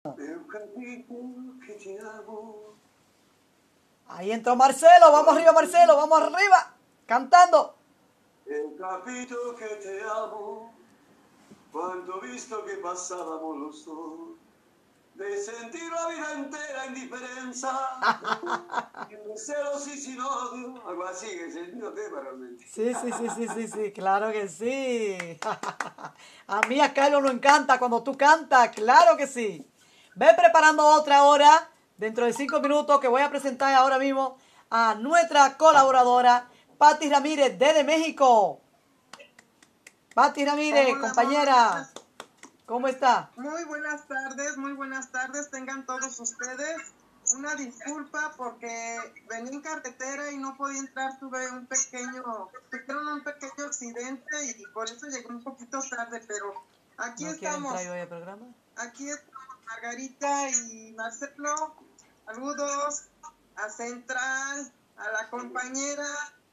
Eu capito que te amo. Ahí entró Marcelo. Vamos arriba, Marcelo. Vamos arriba. Cantando. Eu capito que te amo. Cuando visto que pasábamos los dos. De sentir la vida entera indiferencia. Sin celos y sin odio. Algo así, que es el mismo tema realmente. Sí, claro que sí. A mí a Carlos lo encanta cuando tú cantas, claro que sí. Ve preparando otra hora, dentro de 5 minutos, que voy a presentar ahora mismo a nuestra colaboradora, Patti Ramírez, desde México. Patti Ramírez, Hola, compañera, ¿cómo está? muy buenas tardes, tengan todos ustedes. Una disculpa porque venía en carretera y no podía entrar, tuvieron un pequeño accidente y por eso llegué un poquito tarde, pero aquí ¿No quieren estamos. entrar hoy al programa? Aquí estamos, Margarita y Marcelo. Saludos a Central, a la compañera.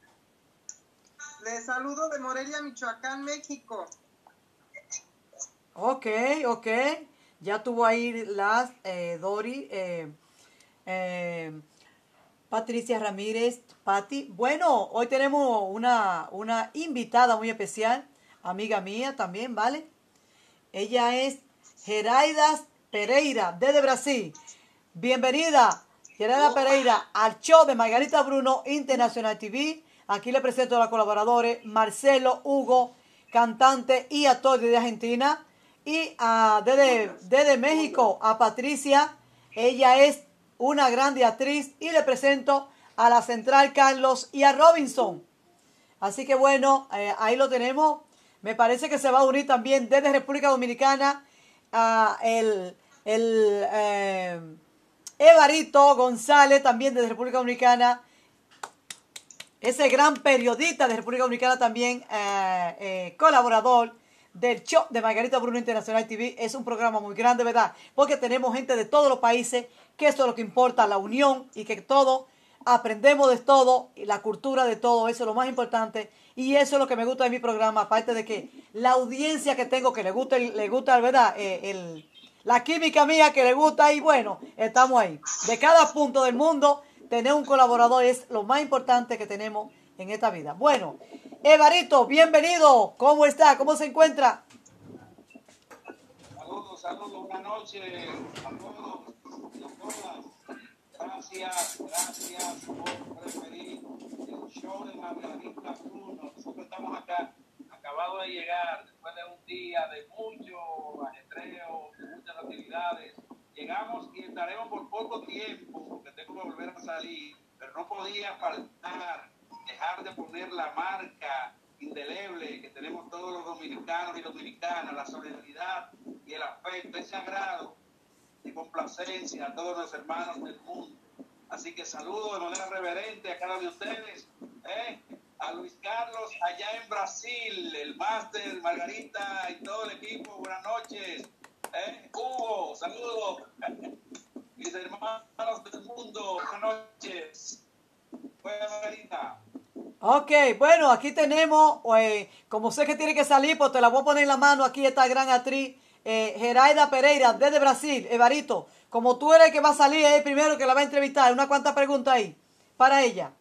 Les saludo de Morelia, Michoacán, México. Ok. Ya tuvo ahí las Dori, Patricia Ramírez, Patti. Bueno, hoy tenemos una invitada muy especial, amiga mía también, ¿vale? Ella es Geraida Pereira, desde Brasil. Bienvenida, Geraida Pereira, al show de Margarita Bruno International TV. Aquí le presento a los colaboradores Marcelo, Hugo, cantante y actor de Argentina. Y desde México a Patricia. Ella es una grande actriz. Y le presento a la Central Carlos y a Robinson. Así que bueno, ahí lo tenemos. Me parece que se va a unir también desde República Dominicana el Evarito González, también desde República Dominicana. Ese gran periodista de República Dominicana también, colaborador del show de Margarita Bruno Internacional TV. Es un programa muy grande, ¿verdad? Porque tenemos gente de todos los países, que eso es lo que importa, la unión, y que todo, aprendemos de todo, y la cultura de todo, eso es lo más importante. Y eso es lo que me gusta de mi programa, aparte de que la audiencia que tengo, que le gusta, ¿verdad? La química mía que le gusta, y bueno, estamos ahí. De cada punto del mundo, tener un colaborador es lo más importante que tenemos en esta vida. Bueno, Evarito, bienvenido. ¿Cómo está? ¿Cómo se encuentra? Saludos, buenas noches a todos y a todas. Gracias por preferir el show de Margarita Bruno. Nosotros estamos acá, acabados de llegar, después de un día de mucho ajetreo, de muchas actividades. Llegamos y estaremos por poco tiempo, porque tengo que volver a salir, pero no podía faltar, dejar de poner la marca indeleble que tenemos todos los dominicanos y dominicanas, la solidaridad y el afecto, ese agrado y complacencia a todos los hermanos del mundo. Así que saludo de manera reverente a cada uno de ustedes, a Luis Carlos allá en Brasil, el máster, Margarita y todo el equipo, buenas noches. Hugo, saludos. Mis hermanos del mundo, buenas noches. Buenas, Margarita. Ok, bueno, aquí tenemos, como sé que tiene que salir, pues te la voy a poner en la mano aquí esta gran actriz, Geraida Pereira, desde Brasil. Evarito, como tú eres el que va a salir, es el primero que la va a entrevistar. Una cuanta pregunta ahí para ella.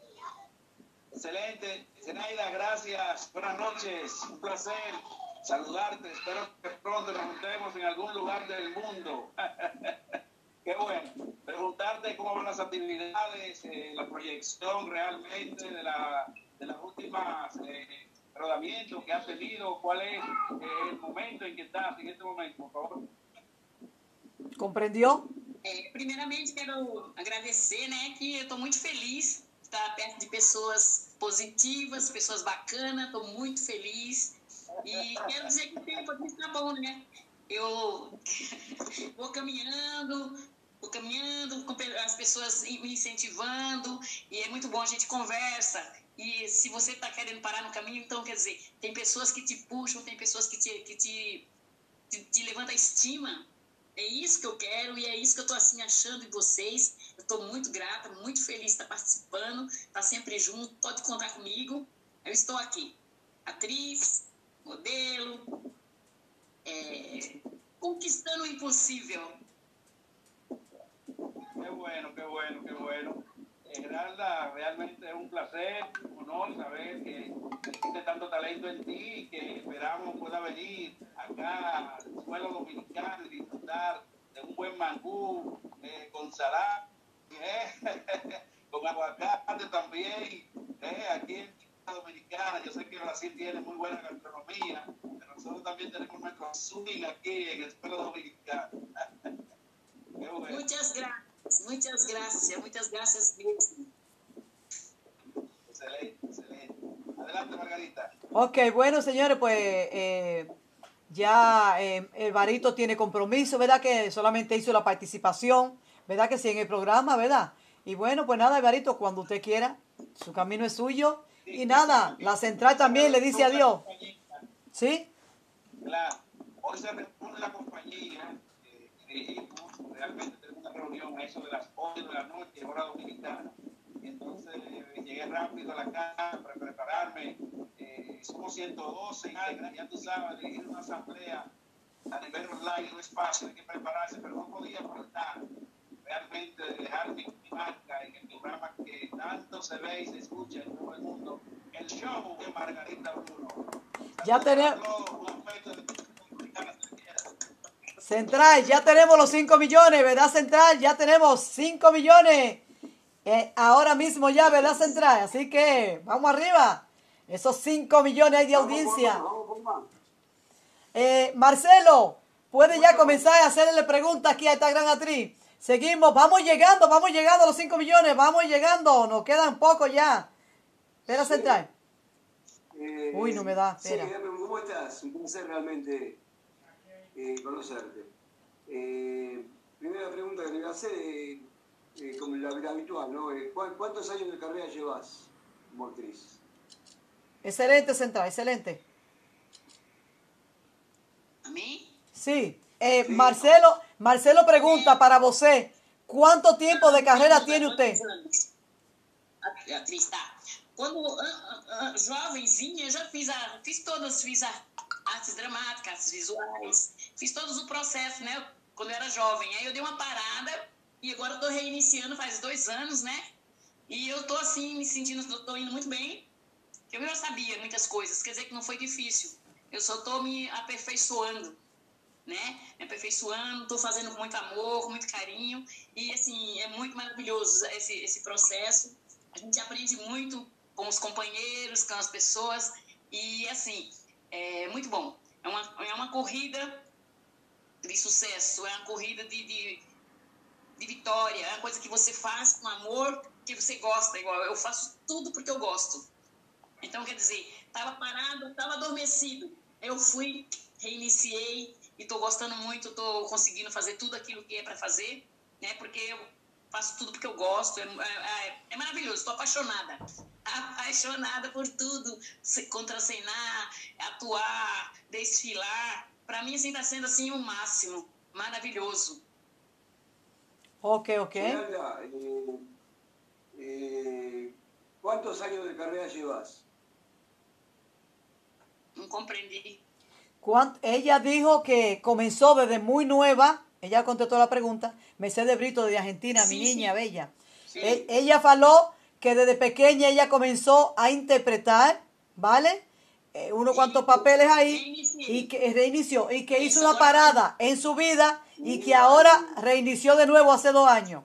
Excelente, Zenaida, gracias. Buenas noches, un placer saludarte. Espero que pronto nos juntemos en algún lugar del mundo. Qué bueno. Preguntarte cómo van las actividades, la proyección realmente de las últimas rodamientos que has tenido. ¿Cuál es el momento en que estás en este momento, por favor? ¿Comprendió? Primeiramente, quero agradecer, né, que eu estou muito feliz de estar perto de pessoas positivas, pessoas bacanas, estou muito feliz. E quero dizer que o tempo aqui está bom, né? Eu vou caminhando, com as pessoas me incentivando, e é muito bom, a gente conversa. E se você está querendo parar no caminho, então, quer dizer, tem pessoas que te puxam, tem pessoas que te levantam a estima. É isso que eu quero e é isso que eu estou assim achando em vocês. Eu estou muito grata, muito feliz de estar participando, estar sempre junto, pode contar comigo. Eu estou aqui, atriz, modelo, conquistando o impossível. bueno, qué bueno, qué bueno. Geralda, realmente es un placer, un honor saber que existe tanto talento en ti y que esperamos pueda venir acá al suelo dominicano y disfrutar de un buen mangú con salada, con aguacate también, aquí en Dominicana. Yo sé que Brasil tiene muy buena gastronomía, pero nosotros también tenemos nuestro swing aquí en el suelo dominicano. Qué bueno. Muchas gracias mesmo. Excelente, excelente. Adelante, Margarita. Ok, bueno, señores, pues ya el Barito tiene compromiso, ¿verdad? Que solamente hizo la participación, ¿verdad? Que sí, en el programa, ¿verdad? Y bueno, pues nada, Barito, cuando usted quiera, su camino es suyo. Y nada, la central también le dice adiós. ¿Sí? Claro. Hoy se reúne la compañía que dirigimos. Realmente tenemos una reunión a eso de las 8 de la noche, hora dominicana. Y entonces llegué rápido a la casa para prepararme. Somos 112, ya tú sabes, dirigir una asamblea a nivel online no es fácil, hay que prepararse, pero no podía faltar realmente dejar mi marca en el programa que tanto se ve y se escucha en todo el mundo, el show de Margarita Bruno. Ya tenemos... Central, ya tenemos los 5 millones, ¿verdad, Central? Ya tenemos 5 millones ahora mismo ya, ¿verdad, Central? Así que vamos arriba. Esos 5 millones hay de audiencia. Marcelo, puede ya comenzar a hacerle preguntas aquí a esta gran actriz. Seguimos, vamos llegando a los 5 millones, vamos llegando, nos quedan pocos ya. Espera, Central. Uy, no me da, espera. Sí, ¿cómo estás? Un placer realmente conocerte. Primera pregunta que le voy a hacer, como la habitual, ¿no? ¿Cuántos años de carrera llevas como actriz? Excelente, Central, excelente. ¿A mí? Sí. Marcelo pregunta para você, ¿cuánto tiempo de carrera tiene usted? Atriz, tá. Quando jovenzinha, já fiz artes dramáticas, artes visuais, fiz todo o processo, né? Quando eu era jovem. Aí eu dei uma parada e agora eu tô reiniciando faz 2 anos, né? E eu tô assim, me sentindo, tô indo muito bem. Eu já sabia muitas coisas, quer dizer que não foi difícil. Eu só tô me aperfeiçoando, né? Me aperfeiçoando, tô fazendo com muito amor, com muito carinho. E, assim, é muito maravilhoso esse processo. A gente aprende muito com os companheiros, com as pessoas. E, assim, é muito bom. É uma corrida de sucesso, é uma corrida de vitória. É uma coisa que você faz com amor, que você gosta. Igual eu faço tudo porque eu gosto. Então, quer dizer, estava parado, estava adormecido. Eu fui, reiniciei e estou gostando muito, estou conseguindo fazer tudo aquilo que é para fazer, né? Porque eu faço tudo porque eu gosto, é maravilhoso, estou apaixonada por tudo, contracenar, atuar, desfilar. Para mim, assim, está sendo assim o máximo, maravilhoso. Ok. ¿Cuántos años de carrera llevas? No comprendí. Ella dijo que comenzó desde muy nueva. Ella contestó la pregunta. Mercedes Brito de Argentina, Sí, mi niña sí. bella. Sí. Ella faló que desde pequeña ella comenzó a interpretar, ¿vale? Unos cuantos papeles ahí y que reinició y que hizo una parada en su vida y que ahora reinició de nuevo hace 2 años.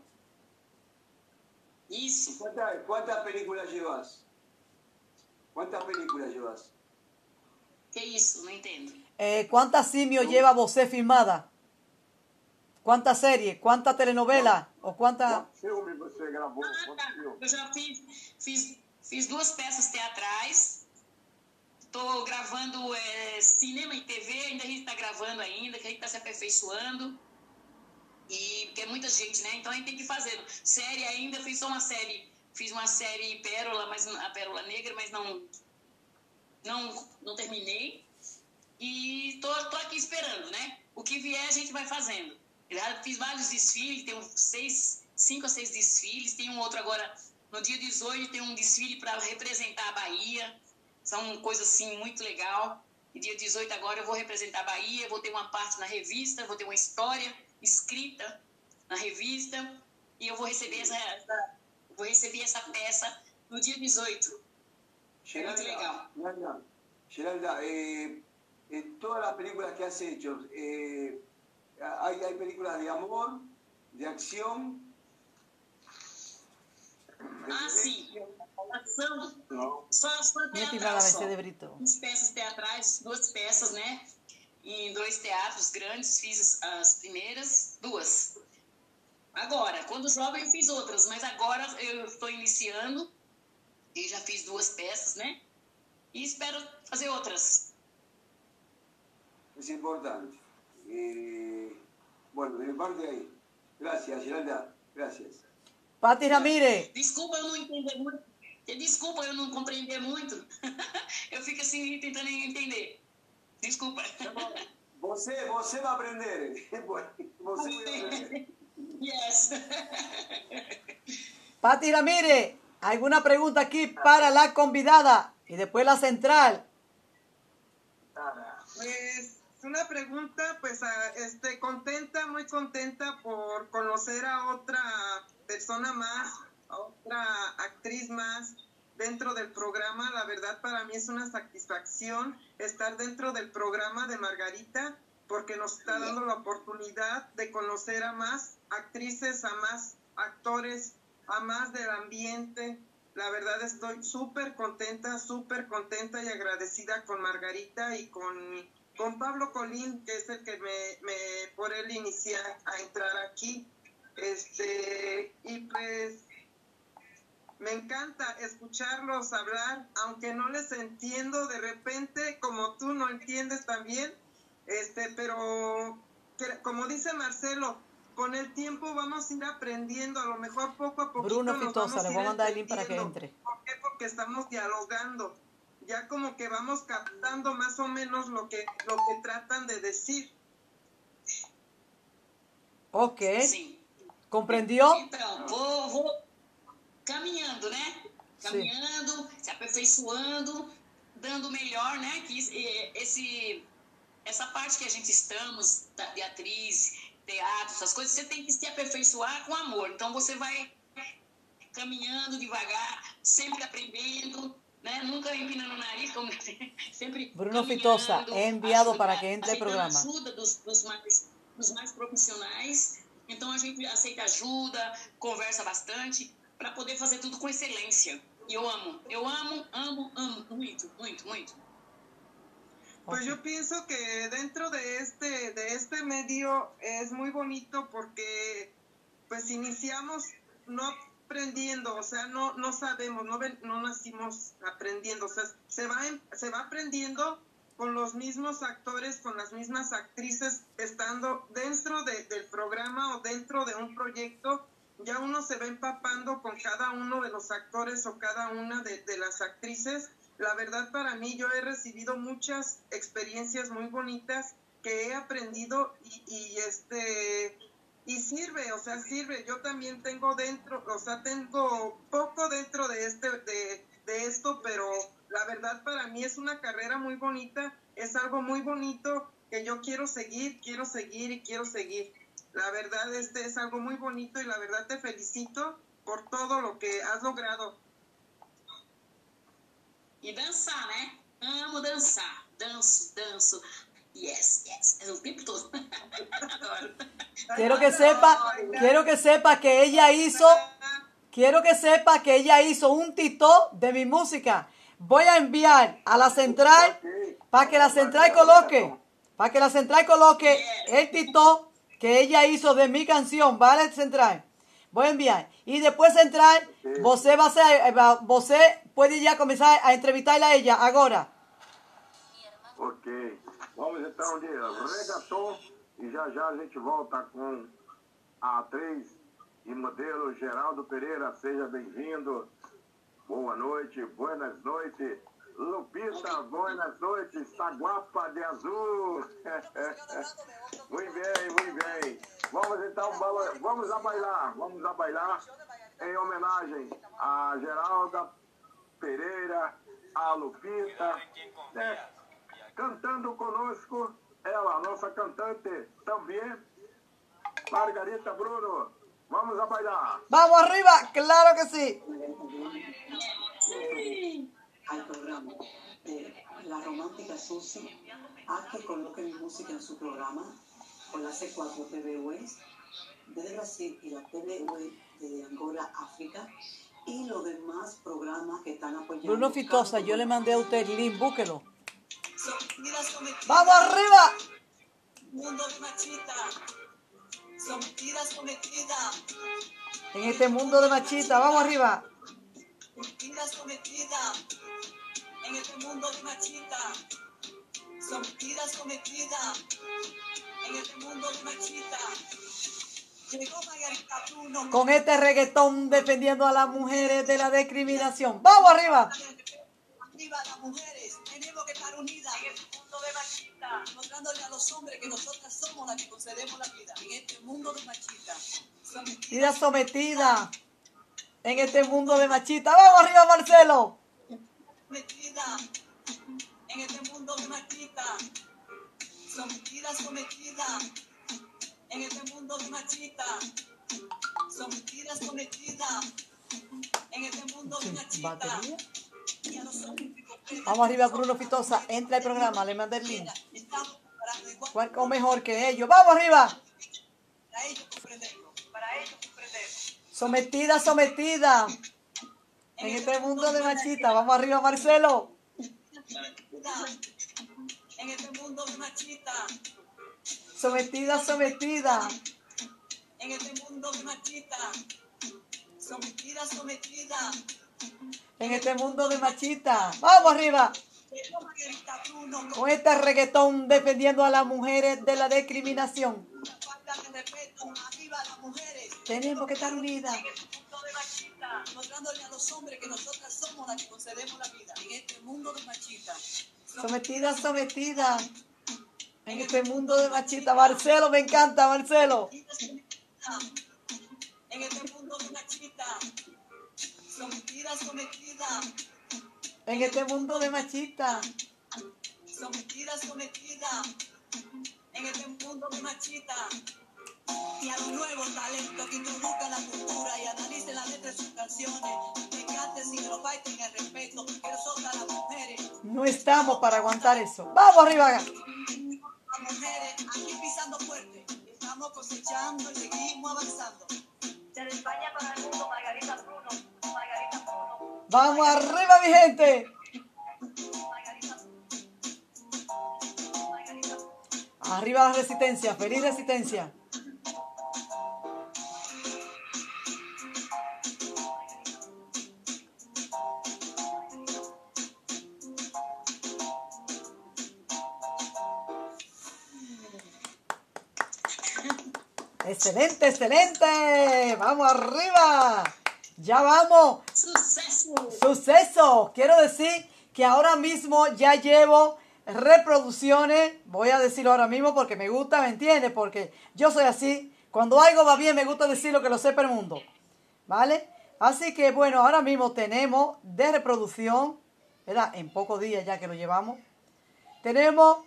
Isso. ¿Cuántas películas llevas? ¿Cuántas películas llevas? Que isso? Não entendo. ¿Cuántas simios lleva você filmada? ¿Cuántas series? ¿Cuántas telenovelas? ¿O cuántas? Filme você gravou? Tá. Eu já fiz 2 peças teatrais. Estou gravando cinema e TV. Ainda a gente está gravando ainda, que a gente está se aperfeiçoando. E porque é muita gente, né? Então a gente tem que fazer. Série ainda, fiz só uma série. Fiz uma série Pérola, mas a Pérola Negra, mas não terminei. E tô aqui esperando, né? O que vier a gente vai fazendo. Eu já fiz vários desfiles, tem 5 ou 6 desfiles. Tem um outro agora, no dia 18, tem um desfile para representar a Bahia. São coisas assim muito legal. E dia 18 agora eu vou representar a Bahia, vou ter uma parte na revista, vou ter uma história escrita na revista. E eu vou receber essa peça no dia 18. É muito legal. Geralda, en todas las películas que has hecho, hay películas de amor, de acción. Sim. Ação. Só Muito teatral, vai só. ser de Brito. Peças teatrais, 2 peças, né? Em 2 teatros grandes, fiz as primeiras 2. Agora, quando jovem eu fiz outras, mas agora eu estou iniciando e já fiz 2 peças, né? E espero fazer outras. Es importante. Bueno, de mi parte ahí. Gracias, Geralda. Gracias. Pati Ramírez. Desculpa eu não entender muito. Desculpa eu não compreender muito. Eu fico assim tentando entender. Desculpa. Você vai aprender. Você vai aprender. Yes. Pati Ramírez, ¿alguna pregunta aquí para la convidada? Y después la central. Pues una pregunta, pues contenta, muy contenta por conocer a otra persona más, a otra actriz más dentro del programa. La verdad para mí es una satisfacción estar dentro del programa de Margarita, porque nos está dando la oportunidad de conocer a más actrices, a más actores, a más del ambiente. La verdad estoy súper contenta y agradecida con Margarita y con Pablo Colín, que es el que por él inicié a entrar aquí. Y pues me encanta escucharlos hablar, aunque no les entiendo de repente, como tú no entiendes también, pero como dice Marcelo, con el tiempo vamos a ir aprendiendo, a lo mejor poco a poquito. Bruno nos Fitosa, vamos le a voy a ir mandar el link para que entendiendo. entre. ¿Por qué? Porque estamos dialogando, ya como que vamos captando más o menos lo que tratan de decir. Ok. Sim. ¿Comprendió? Então, vou caminhando, né? Caminhando, se aperfeiçoando, dando o melhor, né? Que essa parte que a gente estamos, de atriz, teatro, essas coisas, você tem que se aperfeiçoar com amor. Então, você vai caminhando devagar, sempre aprendendo, né? Nunca empinando o nariz, como sempre Bruno Fitosa, he enviado para que entre el programa. Ajuda dos mais profissionais. Então, a gente aceita ajuda, conversa bastante, para poder fazer tudo com excelência. E eu amo, muito, muito, muito. Pues yo pienso que dentro de este medio es muy bonito porque pues iniciamos no aprendiendo, o sea, no sabemos, no nacimos aprendiendo, o sea, se va aprendiendo con los mismos actores, con las mismas actrices, estando dentro del programa o dentro de un proyecto. Ya uno se va empapando con cada uno de los actores o cada una de las actrices. La verdad para mí yo he recibido muchas experiencias muy bonitas que he aprendido y sirve, o sea, sirve. Yo también tengo poco dentro de esto, pero la verdad para mí es una carrera muy bonita, es algo muy bonito que yo quiero seguir. La verdad es algo muy bonito y la verdad te felicito por todo lo que has logrado. E dançar, né? Amo dançar. Danço. Yes. É o tempo todo. Adoro. Quiero que sepa que ella hizo un TikTok de mi música. Voy a enviar a la central para que la central coloque el TikTok que ella hizo de mi canción, ¿vale, central? Voy a enviar. Y después central, você puede ya comenzar a entrevistarla a ella ahora. Ok. Vamos então de reggaeton e já a gente volta com a atriz e modelo Geraldo Pereira. Seja bem-vindo. Boa noite, buenas noites. Lupita, buenas noites. Saguapa de azul. Muito bem. Vamos então, vamos a bailar em homenagem a Geralda Pereira, a Lupita, né? Cantando conosco, ela, nossa cantante também, Margarita Bruno. Vamos a bailar. Vamos arriba, claro que sí. Al programa de La Romántica Susi a que coloque mi música en su programa con la C4 TV West desde Brasil y la TV West de Angola, África y los demás programas que están apoyando. Bruno Fitosa, yo le mandé a usted el link, búsquelo. ¡Vamos arriba! Mundo de machita, sometidas, sometidas. En este mundo de machita, vamos arriba. Sometida, sometida, en este mundo de machita. Sometida, sometida, en este mundo de machita. Llegó Margarita Bruno. Con este reggaetón defendiendo a las mujeres de la discriminación. ¡Vamos arriba! Arriba las mujeres, tenemos que estar unidas en este mundo de machita. Mostrándole a los hombres que nosotras somos las que concedemos la vida. En este mundo de machita. Sometida, sometida. En este mundo de machita. ¡Vamos arriba, Marcelo! Sometida, en este mundo de machita. Sometida, sometida, en este mundo de machita. Sometida, sometida, en este mundo de machita. ¿Batería? Vamos arriba, Bruno Fitosa. Entra al programa, le mandé el link. ¿Cuál o mejor que ellos? ¡Vamos arriba! Para ellos comprenderlo, para ellos comprenderlo. Sometida, sometida. En este mundo de machita. Vamos arriba, Marcelo. En este mundo de machita. Sometida, sometida. En este mundo de machita. Sometida, sometida. En este mundo de machita. Vamos arriba. Margarita Bruno, Con este reggaetón defendiendo a las mujeres de la discriminación. falta de respeto, arriba las mujeres. Tenemos que estar unidas. En este mundo de machita. Mostrándole a los hombres que nosotras somos las que concedemos la vida. En este mundo de machita. Sometida, sometida. En este mundo de machita. Marcelo, me encanta, Marcelo. En este mundo de machita. Sometida, sometida. En este mundo de machita. Sometida, sometida. En este mundo de machita. Y a los nuevos talentos que introduzcan la cultura y analicen las letras de sus canciones. Que canten sin que nos falten el respeto. Que nosotras las mujeres. No estamos para aguantar eso. Vamos arriba. Las mujeres aquí pisando fuerte. Estamos cosechando y seguimos avanzando. Desde España para el mundo, Margarita Bruno. Margarita Bruno. Vamos arriba, mi gente. Margarita Bruno. Arriba la resistencia. Feliz resistencia. Excelente, excelente. Vamos arriba. Ya vamos. Sucesso! Suceso. Quiero decir que ahora mismo ya llevo reproducciones. Voy a decirlo ahora mismo porque me gusta, ¿me entiendes? Porque yo soy así. Cuando algo va bien me gusta decirlo que lo sepa el mundo. ¿Vale? Así que bueno, ahora mismo tenemos de reproducción, ¿verdad? En pocos días ya que lo llevamos. Tenemos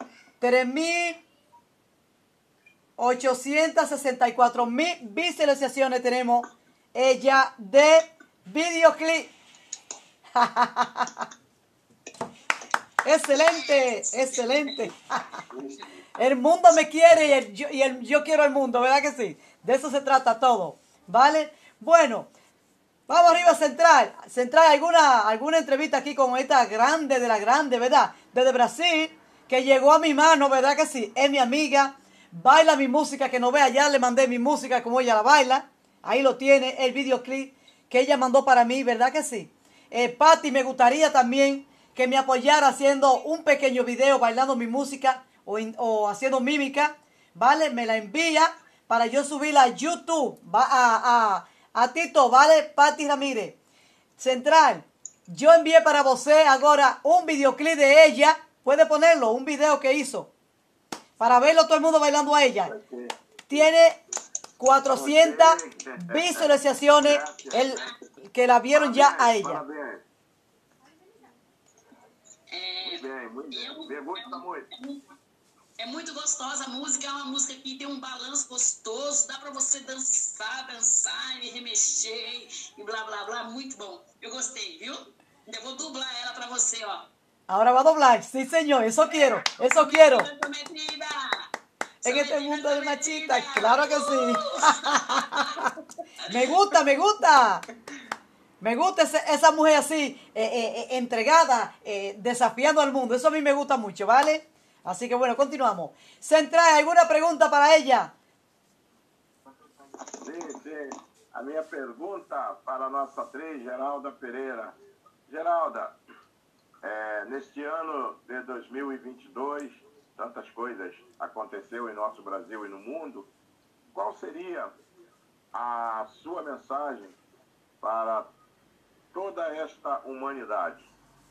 3.864.000 visualizaciones tenemos ella de videoclip. Excelente, excelente. El mundo me quiere y yo quiero el mundo, ¿verdad que sí? De eso se trata todo, ¿vale? Bueno, vamos arriba, Central. Central, alguna entrevista aquí con esta grande de la grande, ¿verdad? Desde Brasil, que llegó a mi mano, ¿verdad que sí? Es mi amiga. Baila mi música, que no vea, ya le mandé mi música como ella la baila. Ahí lo tiene, el videoclip que ella mandó para mí, ¿verdad que sí? Patti, me gustaría también que me apoyara haciendo un pequeño video bailando mi música o haciendo mímica, ¿vale? Me la envía para yo subirla a YouTube, a Tito, ¿vale? Patti Ramírez. Central, yo envié para vosé ahora un videoclip de ella, puede ponerlo, un video que hizo. Para verlo todo el mundo bailando a ella. Tiene 400 visualizaciones que la vieron ya a ella. Parabéns. É, Muito bem, muito bem. Me gusta muito. É muito gostosa a música, é uma música que tem um balanço gostoso, dá pra você dançar e remexer e blá, blá, blá, muito bom. Eu gostei, viu? Eu vou dublar ela pra você, ó. Ahora va a doblar. Sí, señor. Eso quiero. Eso quiero. Sometida. En este Sometida, mundo de sometida. machistas. Claro que sí. Me gusta, me gusta. Me gusta esa mujer así, entregada, desafiando al mundo. Eso a mí me gusta mucho, ¿vale? Así que bueno, continuamos. Central, ¿alguna pregunta para ella? Sim. A minha pergunta para a nossa atriz, Geralda Pereira. Geralda, neste ano de 2022, tantas coisas aconteceu em nosso Brasil e no mundo. Qual seria a sua mensagem para toda esta humanidade?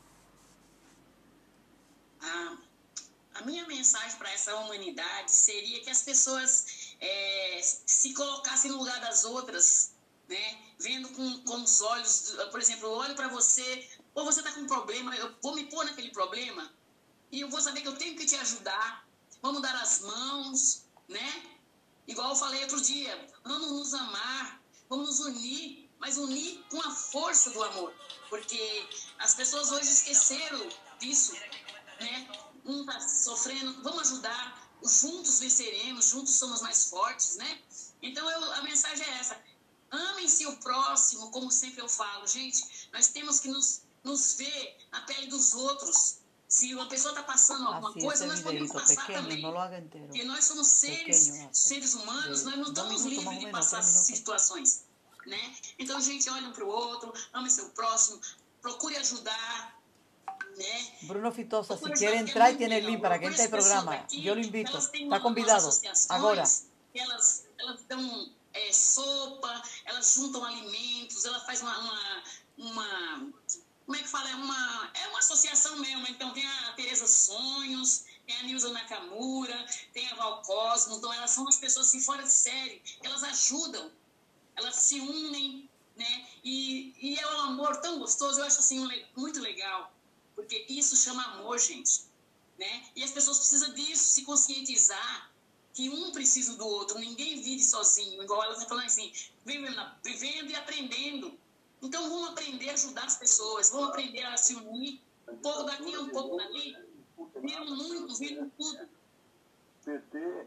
A minha mensagem para essa humanidade seria que as pessoas se colocassem no lugar das outras, né? Vendo com os olhos, por exemplo, eu olho para você, ou você está com um problema, eu vou me pôr naquele problema e eu vou saber que eu tenho que te ajudar. Vamos dar as mãos, né? Igual eu falei outro dia, vamos nos amar, vamos nos unir, mas unir com a força do amor, porque as pessoas hoje esqueceram disso, né? Um está sofrendo, vamos ajudar, juntos venceremos, juntos somos mais fortes, né? Então a mensagem é essa: amem-se o próximo, como sempre eu falo, gente, nós temos que nos ver na pele dos outros. Se uma pessoa está passando alguma coisa, nós podemos passar também, porque nós somos seres humanos, nós não estamos livres de passar situações, né? Então, gente, olhe um para o outro, ame seu próximo, procure ajudar, né? Bruno Fitosa, si quiere entrar, tiene el link para que entre al programa. Yo lo invito. Está convidado. Agora. Elas dão sopa, elas juntam alimentos, ela faz uma como é que fala? É uma associação mesmo. Então, tem a Tereza Sonhos, tem a Nilza Nakamura, tem a Val Cosmo. Então, elas são as pessoas assim, fora de série. Elas ajudam, elas se unem, né? E é um amor tão gostoso. Eu acho assim muito legal. Porque isso chama amor, gente, né? E as pessoas precisam disso, se conscientizar que um precisa do outro, ninguém vive sozinho, igual elas estão falando assim, vivendo e aprendendo. Então vamos aprender a ajudar as pessoas, vamos aprender a se unir, um pouco daqui, um pouco dali, viram muito, viram tudo. PT.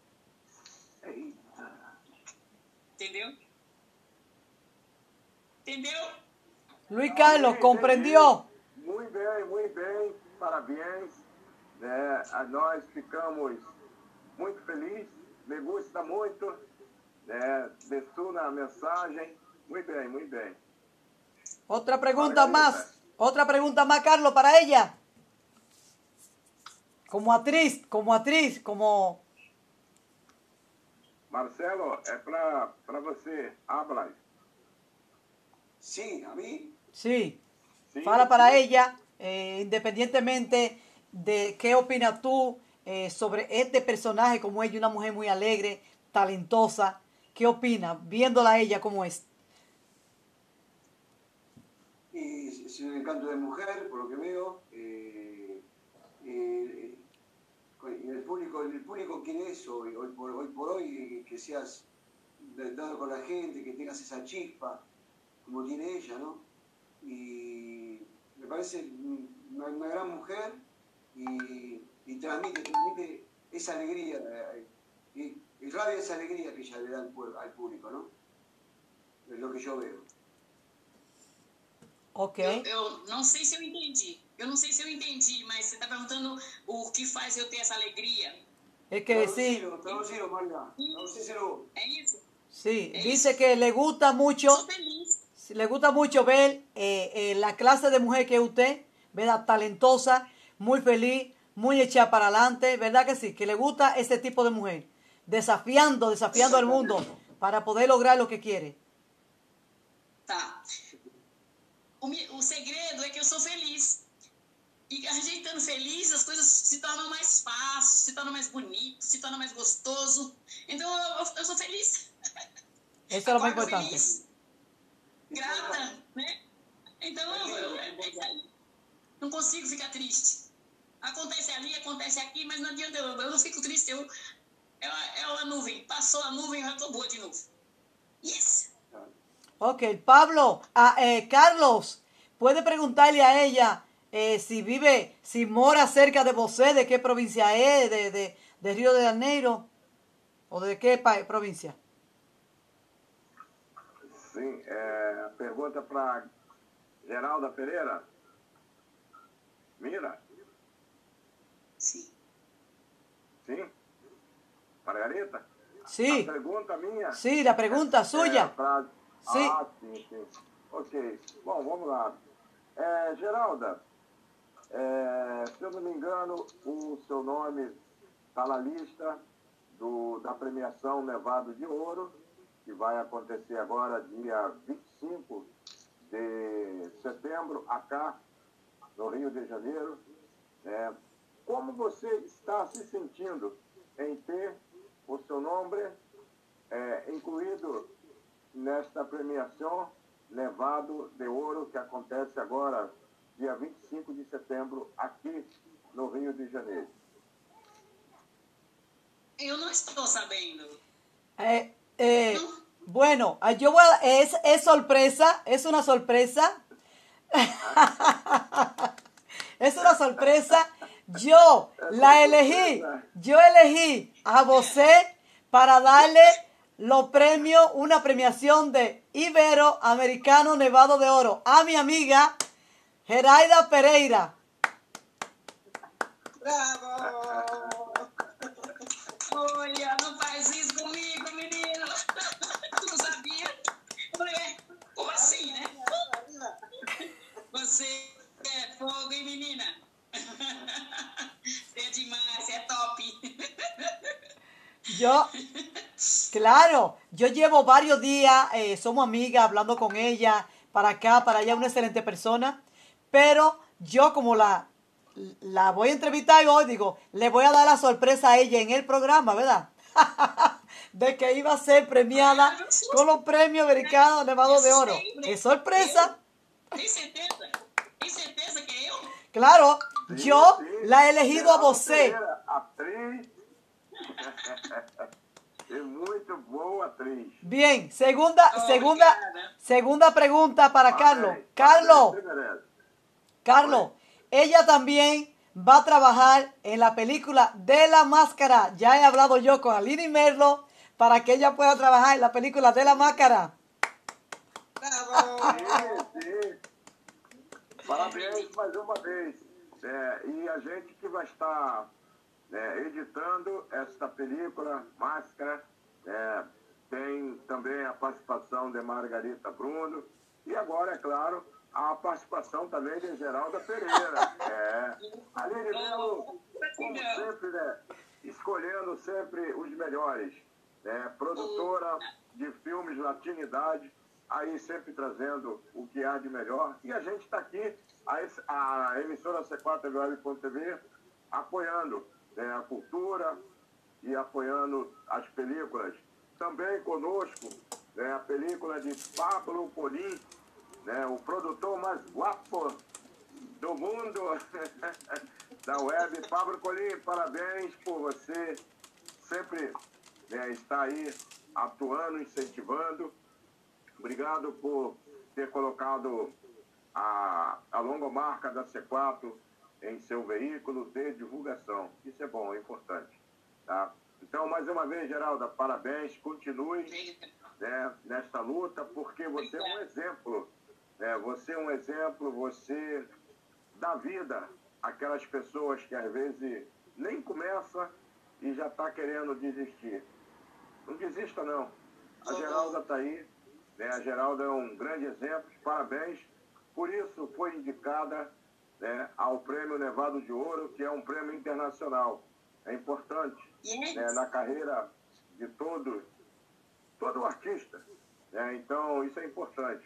Entendeu? Entendeu? Luis Carlos, compreendió. Muito bem, parabéns. Nós ficamos muito felizes, me gusta muito de sua mensagem. Muito bem. Otra pregunta más, Carlos, para ella. Como actriz. Marcelo, é para você. Habla. Sí, a mí. Sí. Sí. Fala para ella, independientemente de qué opinas tú sobre este personaje, como ella, una mujer muy alegre, talentosa. ¿Qué opinas, viéndola a ella como es? Y es un encanto de mujer, por lo que veo. El público quiere eso, hoy por hoy, que seas dado con la gente, que tengas esa chispa, como tiene ella, ¿no? Y me parece una gran mujer y transmite esa alegría, irradia esa alegría que ella le da al público, ¿no? Es lo que yo veo. Ok. Eu não sei se eu entendi. Mas você está perguntando o que faz eu ter essa alegria. Es que sí. Traducilo, María. Traducíselo. É isso? Sí, dice que le gusta mucho. Sou feliz. Le gusta mucho ver la clase de mujer que es usted, ¿verdad? Talentosa, muy feliz, muy echada para adelante, ¿verdad que sí? Que le gusta ese tipo de mujer, desafiando al mundo para poder lograr lo que quiere. Tá. O segredo é que eu sou feliz. E a gente estando feliz, as coisas se tornam mais fáceis, se tornam mais bonitas, se tornam mais gostoso. Então eu sou feliz. Isso é o mais Acordo importante. feliz, grata, né? Então eu não consigo ficar triste. Acontece ali, acontece aqui, mas não adianta, eu não fico triste. É uma nuvem, passou a nuvem, eu tô boa de novo. Yes. Ok, Pablo, Carlos, puede preguntarle a ella si mora cerca de você, de qué provincia es, de Río de Janeiro, o de qué provincia. Sim, pergunta para Geralda Pereira. Mira? Sim. Sim? Margarita? Sí, A pergunta minha... sí, la pregunta suya. Sí. Ah, sim, sim. Ok. Bom, vamos lá. Geralda, se eu não me engano, o seu nome está na lista da premiação Nevado de Ouro, que vai acontecer agora dia 25 de setembro, acá no Rio de Janeiro. Como você está se sentindo em ter o seu nome incluído nesta premiação Nevado de Ouro, que acontece agora, dia 25 de setembro, aqui no Rio de Janeiro? Eu não estou sabendo. Bueno, es sorpresa, es una sorpresa. Es una sorpresa. Yo elegí a José para darle los premios, una premiación de Iberoamericano Nevado de Oro a mi amiga Geraida Pereira. ¡Bravo! Olha, não faz isso comigo, menino. Tu não sabia? Como assim, né? Você é fogo, hein, menina? Você é demais, você é top. Claro, yo llevo varios días, somos amigas, hablando con ella, para acá, para allá, una excelente persona, pero yo como la voy a entrevistar hoy, digo, le voy a dar la sorpresa a ella en el programa, ¿verdad? De que iba a ser premiada con los premios americanos Nevado de Oro. ¿Es sorpresa? Tem certeza? Tem certeza que é eu? Claro, yo la he elegido a você. Atriz. É muito boa atriz. Bien, segunda pregunta para Carlos. Carlos, ella también va a trabajar en la película de La Máscara. Ya he hablado yo con Aline Merlo para que ella pueda trabajar en la película de La Máscara. ¡Bravo! Sim. Parabéns mais uma vez. E a gente que vai estar editando esta película, Máscara, tem também a participação de Margarita Bruno e agora, é claro, a participação também de Geralda Pereira. Aline Melo, como sempre, escolhendo sempre os melhores. Produtora de filmes Latinidade, aí sempre trazendo o que há de melhor. E a gente está aqui, a emissora C4TV, apoiando a cultura e apoiando as películas. Também conosco a película de Pablo Polim, o produtor mais guapo do mundo da web. Pablo Polim, parabéns por você sempre estar aí atuando, incentivando. Obrigado por ter colocado a logomarca da C4 em seu veículo de divulgação. Isso é bom, é importante. Tá? Então, mais uma vez, Geralda, parabéns. Continue nesta luta, porque você é um exemplo. Você é um exemplo, você dá vida àquelas pessoas que às vezes nem começa e já está querendo desistir. Não desista, não. A Geralda está aí. A Geralda é um grande exemplo. Parabéns. Por isso foi indicada ao Prêmio Nevado de Ouro, que é um prêmio internacional. É importante na carreira de todo artista. Então, isso é importante.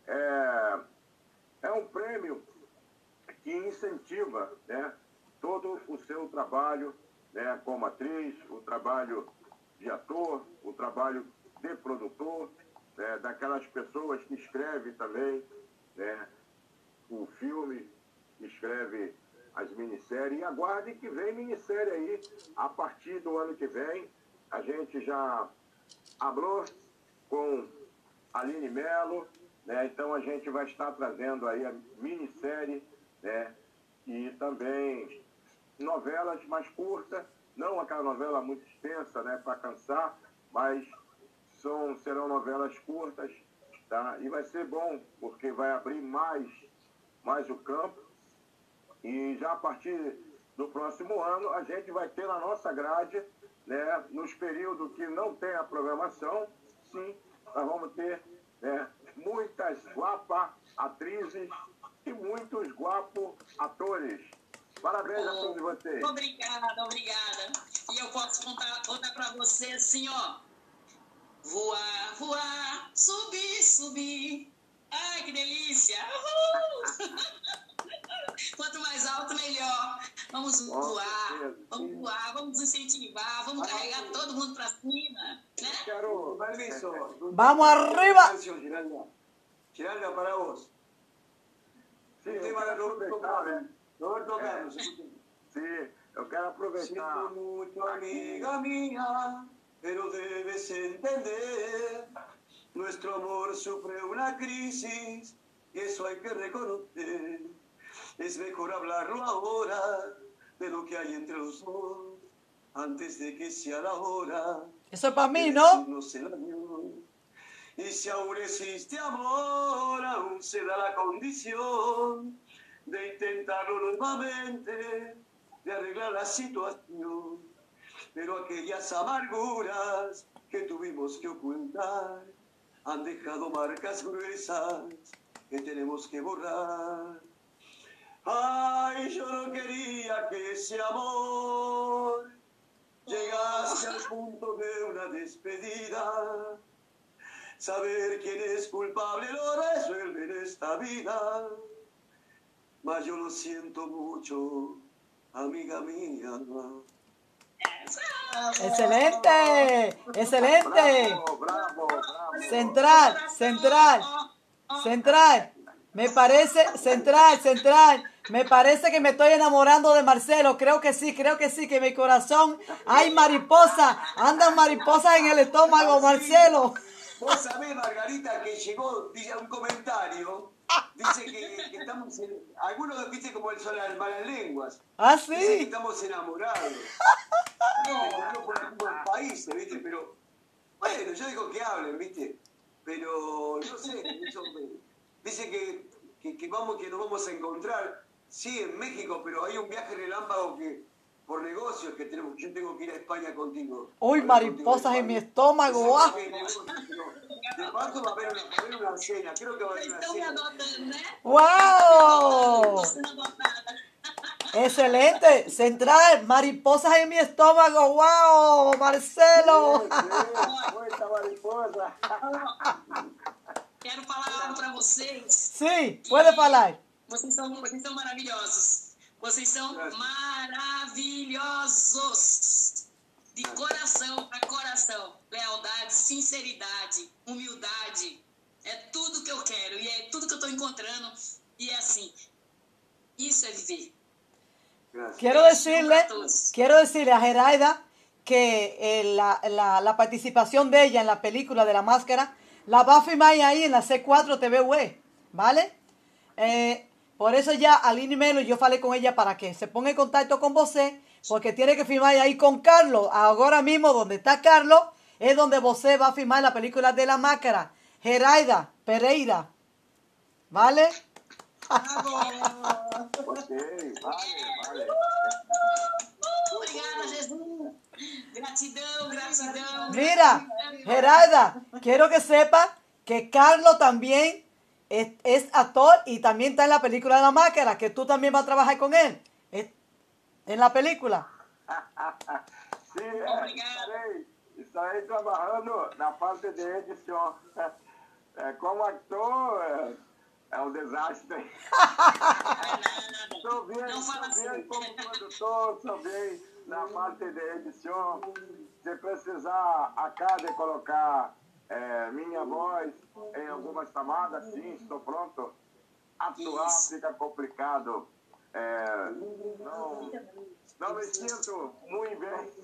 É um prêmio que incentiva todo o seu trabalho como atriz, o trabalho de ator, o trabalho de produtor, daquelas pessoas que escrevem também o filme, escreve as minisséries. E aguardem que vem minissérie aí a partir do ano que vem. A gente já falou com Aline Mello, né? Então a gente vai estar trazendo aí a minissérie, né? E também novelas mais curtas, não aquela novela muito extensa, né, para cansar, mas serão novelas curtas, tá? E vai ser bom, porque vai abrir mais o campo. E já a partir do próximo ano, a gente vai ter na nossa grade, né, nos períodos que não tem a programação, sim, nós vamos ter, né, muitas guapas atrizes e muitos guapos atores. Parabéns a todos vocês. Obrigada, obrigada. E eu posso contar para você assim, ó. Voar, voar, subir, subir. Ai, que delícia. Uhul! Quanto mais alto, melhor. Vamos voar, vamos incentivar, vamos carregar todo mundo para cima, né? Claro, permiso. Vamos arriba. Giralda, para vos. Sim, Un eu tema de quero Roberto aproveitar, Carlos. né? Roberto Carlos, escuchen. Sim, eu quero aproveitar. Siento mucho, amiga mía, pero debes entender, nuestro amor sufre una crisis y eso hay que reconocer. Es mejor hablarlo ahora de lo que hay entre los dos, antes de que sea la hora Eso es para mí, de ¿no? decirnos el adiós. Y si aún existe amor, aún se da la condición de intentarlo nuevamente, de arreglar la situación. Pero aquellas amarguras que tuvimos que ocultar han dejado marcas gruesas que tenemos que borrar. Ay, yo no quería que ese amor llegase al punto de una despedida. Saber quién es culpable lo resuelve en esta vida. Mas yo lo siento mucho, amiga mía. Excelente, excelente. Bravo. Central. Me parece, central. Me parece que me estoy enamorando de Marcelo. Creo que sí, que mi corazón hay mariposas. Andan mariposas en el estómago, Marcelo. Vos sabés, Margarita, que llegó dice, un comentario. Dice que estamos algunos viste como el sol al malas lenguas. Ah, Dice que sí. estamos enamorados. No por algunos países, ¿viste? Pero, bueno, yo digo que hablen, ¿viste? Pero, no sé, eso, dice que nos vamos a encontrar, sí, en México, pero hay un viaje relámpago que, por negocios que tenemos, yo tengo que ir a España contigo. Uy, mariposas en mi estómago. Ese ¡Ah! viaje de negocios, pero de paso va a haber una cena, creo que va a haber una Estão me cena. adotando, né? ¡Wow! Estou sendo adotada. Excelente, central, mariposas en mi estómago. ¡Wow, Marcelo! Muita mariposa. Quero falar algo para vocês. Sí, puede falar. Vocês são maravilhosos. Vocês são maravilhosos. De coração para coração. Lealdade, sinceridade, humildade. É tudo que eu quero. E é tudo que eu estou encontrando. E é assim. Isso é viver. Gracias. Quiero decirle a Geraida que la participación de ella en la película de La Máscara la va a filmar ahí en la C4 TV web, ¿vale? Por eso ya Aline Melo, yo falé con ella para que se ponga en contacto con vosé, porque tiene que filmar ahí con Carlos. Ahora mismo donde está Carlos es donde vosé va a filmar la película de La Máscara. Geraida Pereira, ¿vale? Ok, vale. Obrigada, Jesus. Gratidão. Mira, Geralda, quiero que sepa que Carlos también es actor y también está en la película de La Máscara, que tú también vas a trabajar con él en la película. Sim, estarei trabalhando na parte de edição. Como ator, é um desastre. Estou bem como produtor, estou bem na parte de edição. Se precisar acá de colocar minha voz em algumas chamadas, sim, estou pronto. Atuar fica complicado. não me sinto muito bem.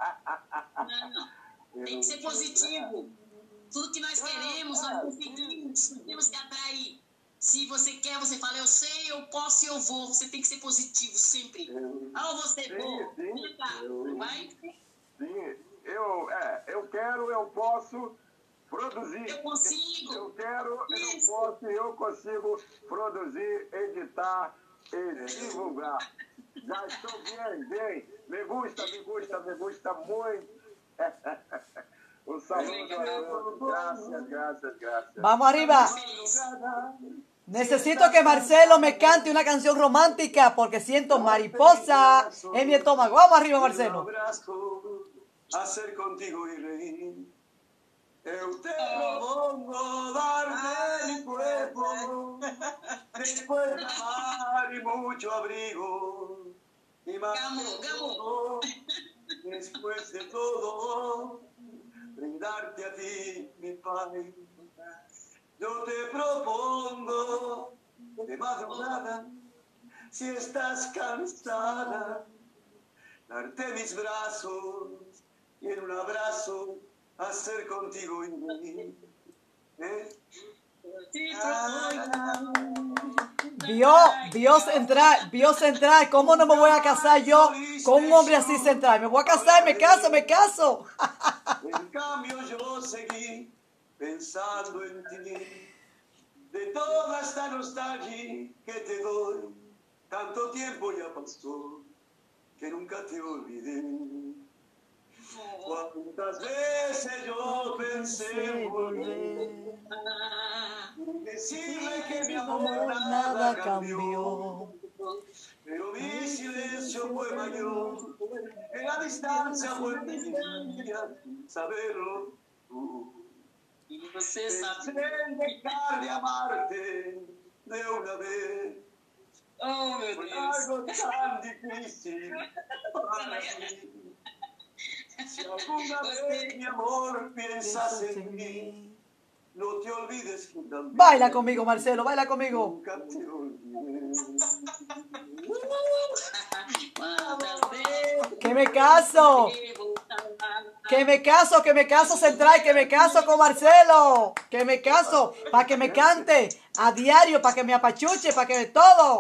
Não. Tem que ser positivo. Tudo que nós queremos, nós conseguimos. Temos que atrair. Se você quer, você fala, eu sei, eu posso e eu vou. Você tem que ser positivo sempre. Ah, você vou. Vai? Sim, eu quero, eu posso produzir. Eu consigo. Eu quero, eu posso e eu consigo produzir, editar e divulgar. Já estou bem. Me gusta muito. Un saludo. Gracias. Vamos arriba. Necesito que Marcelo me cante una canción romántica porque siento mariposa en mi estómago. Vamos arriba, Marcelo. Hacer contigo y reír. Eu te propongo darte mi cuerpo, después de amar y mucho abrigo. Y más que todo, después de todo, brindarte a ti mi paz. Yo te propongo de madrugada, si estás cansada, darte mis brazos y en un abrazo hacer contigo y venir. Vio central. ¿Cómo no me voy a casar yo con un hombre así central? Me voy a casar, me caso. En cambio yo seguí pensando en ti, de toda esta nostalgia que te doy. Tanto tiempo ya pasó que nunca te olvidé. Cuántas veces yo pensé en volver, decirle que mi amor nada cambió, pero mi silencio fue mayor, en la distancia fue mentira, saberlo tú. Você sabe. Pensé en dejar de amarte de una vez. Oh, meu Fue Deus. algo tan difícil para mí. Si alguna vez, mi amor, piensas en mí, no te olvides que también. Baila conmigo, Marcelo, baila conmigo. Nunca te olvidé. Quantas vezes Que me caso. Que me caso central, que me caso con Marcelo. Que me caso para que me cante a diario, para que me apachuche, para que todo.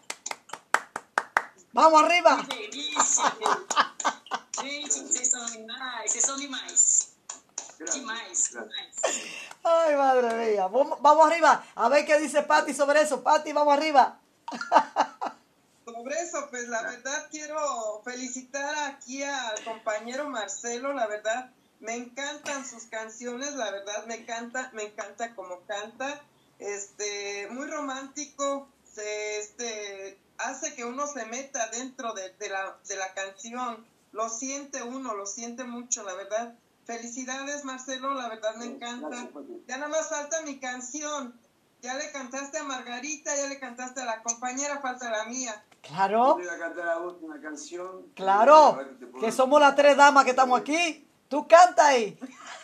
Vamos arriba. Que delícia, gente, vocês são demais. Demais. Ay, madre mía. Vamos arriba. A ver qué dice Patti sobre eso. Patti, vamos arriba. Sobre eso, pues la verdad quiero felicitar aquí al compañero Marcelo, la verdad me encantan sus canciones, la verdad me encanta como canta, muy romántico, hace que uno se meta dentro de la canción, lo siente mucho, la verdad. Felicidades, Marcelo, la verdad me encanta. Ya nada más falta mi canción. Ya le cantaste a Margarita, ya le cantaste a la compañera, falta la mía. Claro, Voy a cantar a vos una canción. claro. Que somos las tres damas que estamos aquí. Tú canta ahí.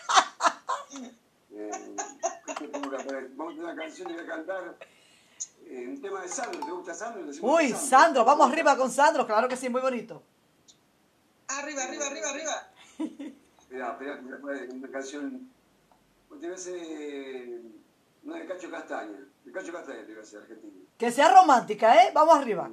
Vamos a una canción y voy a cantar un tema de Sandro. ¿Te gusta Sandro? Uy, Sandro, vamos arriba con Sandro. Claro que sí, muy bonito. Arriba. Espera, una canción. Debe ser una de Cacho Castaña. De Cacho Castaña debe ser argentino. Que sea romántica, ¿eh? Vamos arriba.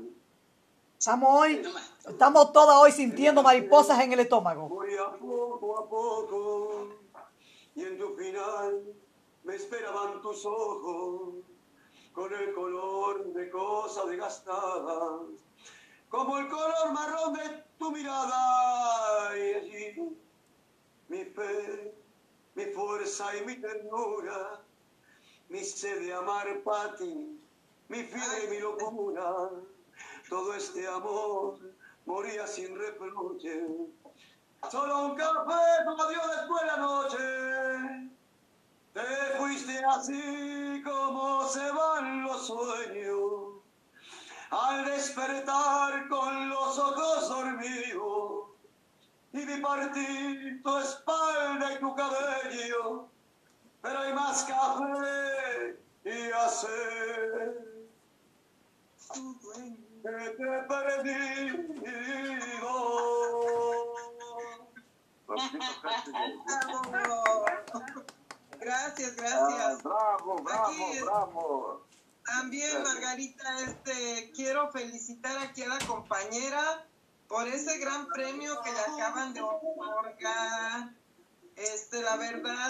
Estamos todas hoy sintiendo mariposas en el estómago. Voy a poco, y en tu final me esperaban tus ojos, con el color de cosas desgastadas, como el color marrón de tu mirada, y allí mi fe, mi fuerza y mi ternura, mi sed de amar para ti, mi fiebre y mi locura, todo este amor moría sin reproche. Solo un café como dio después la noche. Te fuiste así como se van los sueños, al despertar con los ojos dormidos, y vi partir tu espalda y tu cabello, pero hay más café y hacer tu dueño. que te he perdido. Bravo. Gracias, gracias. Bravo, bravo, Aquí, bravo. También, Margarita, quiero felicitar aquí a la compañera por ese gran premio que le acaban de otorgar. La verdad,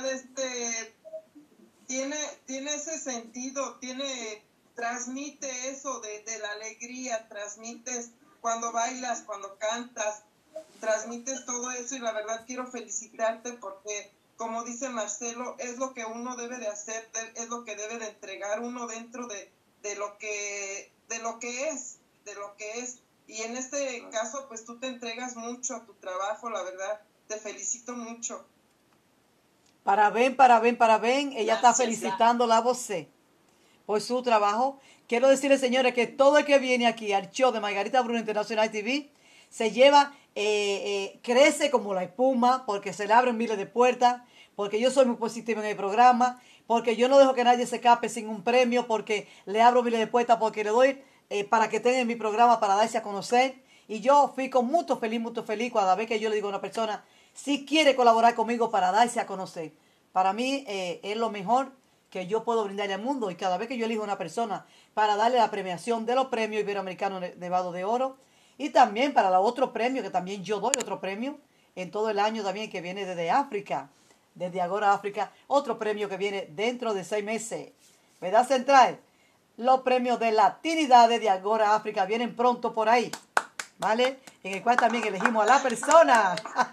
tiene ese sentido, transmite eso de la alegría, transmites cuando bailas, cuando cantas, transmites todo eso y la verdad quiero felicitarte porque, como dice Marcelo, es lo que uno debe de hacer, es lo que debe de entregar uno dentro de lo que es. Y en este caso, pues tú te entregas mucho a tu trabajo, la verdad, te felicito mucho. Parabén. Ella está felicitando la voz por su trabajo. Quiero decirles, señores, que todo el que viene aquí al show de Margarita Bruno International TV se lleva, crece como la espuma, porque se le abren miles de puertas, porque yo soy muy positiva en el programa, porque yo no dejo que nadie se escape sin un premio, porque le abro miles de puertas, porque le doy para que tenga en mi programa para darse a conocer. Y yo fico muy feliz cada vez que yo le digo a una persona si quiere colaborar conmigo para darse a conocer. Para mí es lo mejor que yo puedo brindarle al mundo, y cada vez que yo elijo a una persona para darle la premiación de los premios iberoamericanos Nevado de Oro, y también para los otros premios, que también yo doy otro premio en todo el año también, que viene desde África, desde Agora África, otro premio que viene dentro de 6 meses, ¿verdad, Central? Los premios de Latinidad de Agora África vienen pronto por ahí, ¿vale? En el cual también elegimos a la persona.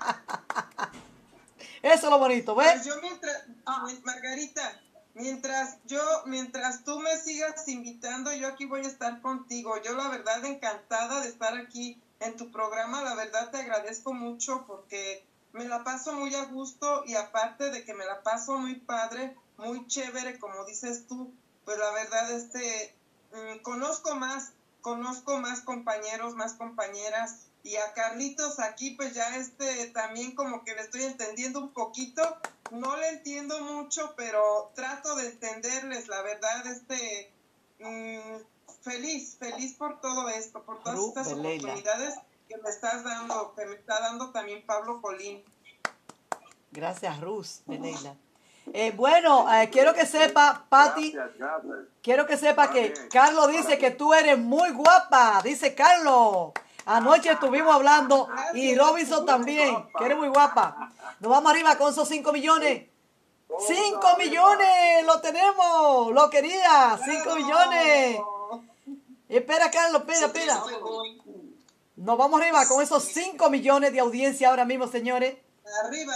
Eso es lo bonito, ¿ves? Pues yo Margarita, mientras tú me sigas invitando, yo aquí voy a estar contigo. Yo la verdad encantada de estar aquí en tu programa, la verdad te agradezco mucho porque me la paso muy a gusto y aparte de que me la paso muy padre, muy chévere, como dices tú, pues la verdad conozco más compañeros, más compañeras. Y a Carlitos aquí, pues ya también como que le estoy entendiendo un poquito. No le entiendo mucho, pero trato de entenderles, la verdad, feliz por todo esto, por todas estas oportunidades que me estás dando, que me está dando también Pablo Colín. Gracias, Ruz, de Leila. Quiero que sepa, Pati, quiero que sepa que Carlos dice que tú eres muy guapa, dice Carlos. Anoche estuvimos hablando y Robinson también, que eres muy guapa. Nos vamos arriba con esos 5 millones. 5 millones, lo tenemos, lo quería, 5 millones. Espera, Carlos, espera. Nos vamos arriba con esos 5 millones de audiencia ahora mismo, señores. Arriba.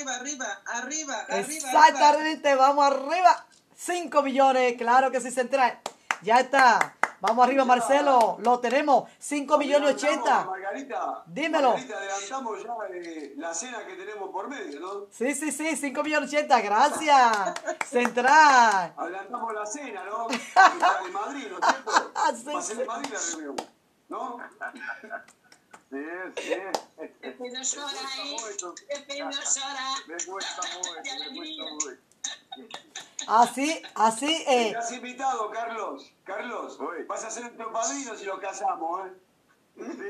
Exactamente, vamos arriba. 5 millones, claro que sí, Central. Ya está. Vamos arriba, Marcelo. Lo tenemos. 5 millones 80. Margarita. Dímelo. Margarita, adelantamos ya la cena que tenemos por medio, ¿no? Sí. 5 millones 80. Gracias. Central. Adelantamos la cena, ¿no? En Madrid, ¿no es cierto? Va a ser en Madrid la reunión, ¿no? Sí. Depois eu chorar, hein? Depois eu chorar. Me gusta muito. Así. Estás invitado, Carlos. Carlos, vas a ser nuestro padrino si lo casamos, ¿eh? Sí.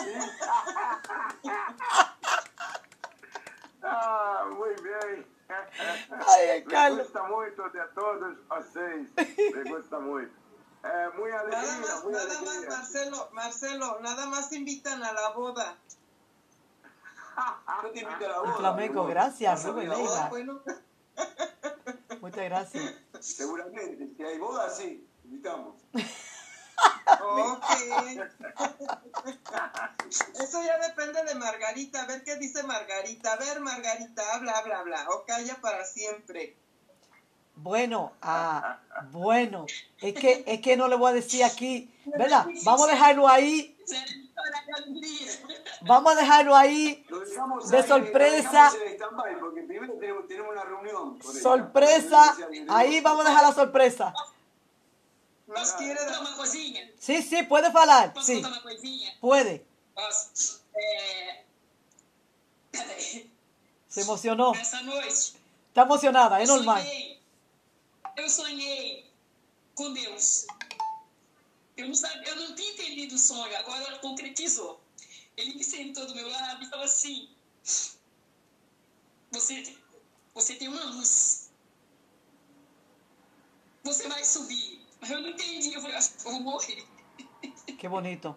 Muy bien. Ay, Carlos. Me gusta muito de todos vocês. Me gusta muito. Muy alegría, nada más, Marcelo, nada más te invitan a la boda. Yo te invito a la boda. Flamenco, gracias, Rubén Leila. Bueno. Muchas gracias. Seguramente, si hay boda, sí, invitamos. Ok. Eso ya depende de Margarita, a ver qué dice Margarita. A ver, Margarita, habla, o calla para siempre. Bueno, es que no le voy a decir aquí, ¿verdad? Vamos a dejarlo ahí. Vamos a dejarlo ahí de sorpresa. Porque primero tenemos una reunión. Sorpresa. Ahí vamos a dejar la sorpresa. Posso contar uma coisinha? Sí, puede falar. Posso Sí, contar uma coisinha? puede. Posso. Peraí. Se emocionó. Essa noite, Está emocionada, es normal. eu sonhei com Deus. Eu não tinha entendido o sonho, agora concretizou. Ele me sentou do meu lado e falou assim, você tem uma luz, você vai subir. Eu não entendi, eu falei, acho que eu vou morrer. Qué bonito.